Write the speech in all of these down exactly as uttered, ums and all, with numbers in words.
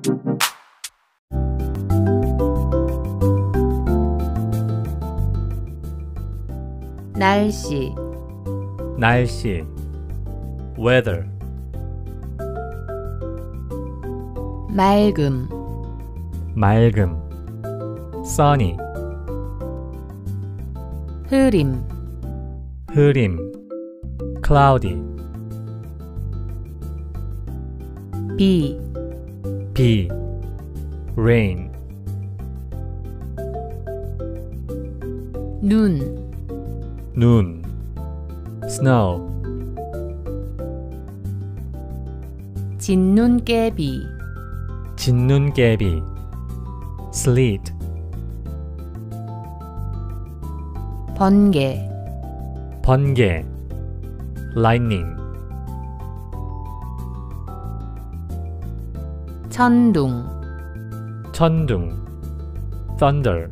날씨 날씨 weather 맑음 맑음 sunny 흐림 흐림 cloudy 비 비 rain 눈 눈 snow 진눈깨비 진눈깨비 sleet 번개 번개 lightning 천둥 천둥 thunder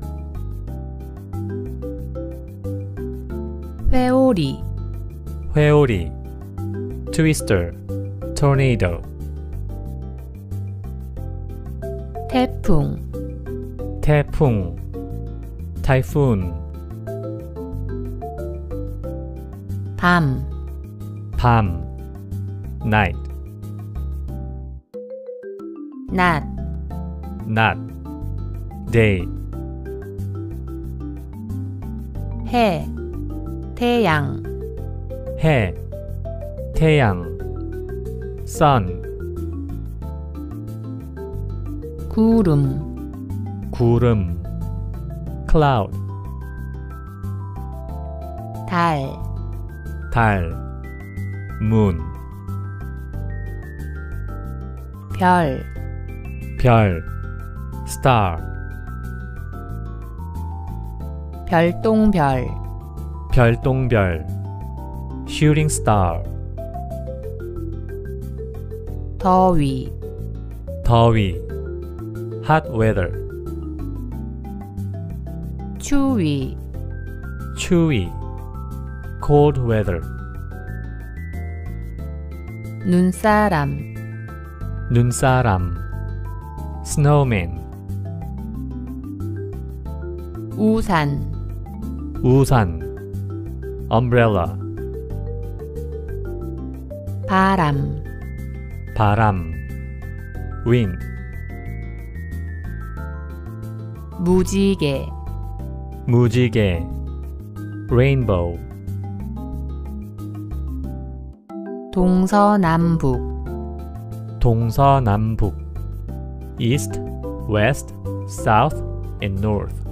회오리 회오리 twister tornado 태풍 태풍 typhoon 밤 밤 night 낮 낮 day 해 태양 해 태양 sun 구름 구름 cloud 달 달 moon 별 별 star 별똥별 별똥별 shooting star 더위 더위 hot weather 추위 추위 cold weather 눈사람 눈사람 snowman 우산 우산 umbrella 바람 바람 wind 무지개 무지개 rainbow 동서남북 동서남북 east, west, south and north